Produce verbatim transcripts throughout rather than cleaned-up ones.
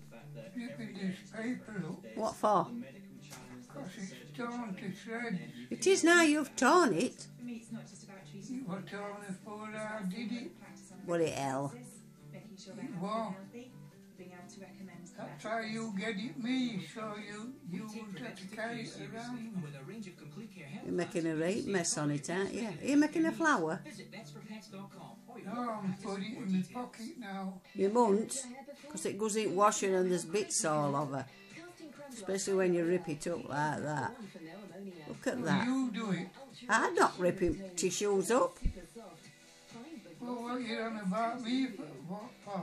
ripping this paper up. What for? Because it's torn to shreds. It is now you've torn it. It was torn before I did it. What it hell? It was. That's how you get it me, so you, you won't have to carry it around. You're making a right mess on it, aren't you? Are you making a flower? No, I'm putting it in my pocket now. You won't, because it goes in washing and there's bits all over. Especially when you rip it up like that. Look at that. You do it. I'm not ripping tissues up. Well, what you on about me for? What for?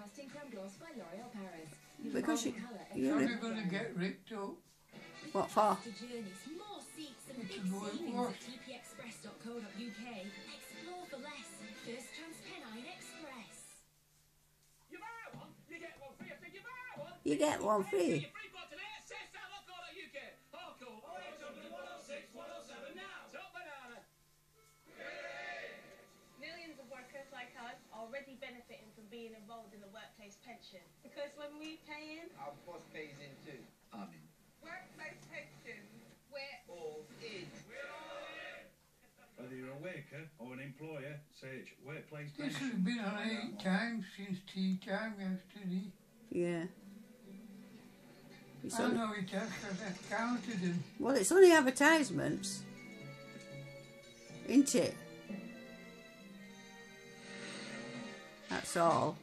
Because you, you You're rip. going to get ripped up. What for? It's a good wash. You get one free. Millions of workers like us already benefiting from being involved in the workplace pension. Because when we pay in, our boss pays in too. I'm in. workplace pension, we're All in. Whether you're a worker or an employer, search workplace This has pension. been on eight times since tea time yesterday. Yeah. It's I only, know it has because I've counted them. well, it's only advertisements. Isn't it? That's all.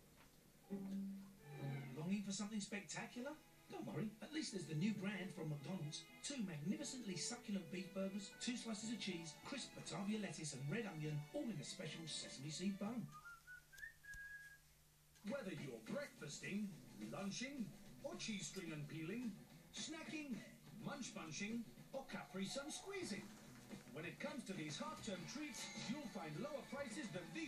Longing for something spectacular? Don't worry, at least there's the new brand from McDonald's. Two magnificently succulent beef burgers, two slices of cheese, crisp Batavia lettuce and red onion, all in a special sesame seed bun. Whether you're breakfasting, lunching, or cheese string and peeling, snacking, munch bunching, or Capri Sun squeezing. When it comes to these half-term treats, you'll find lower prices than these.